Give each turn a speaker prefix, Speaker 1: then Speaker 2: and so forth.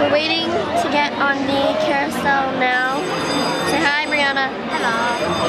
Speaker 1: We're waiting to get on the carousel now. Say hi, Brianna.
Speaker 2: Hello.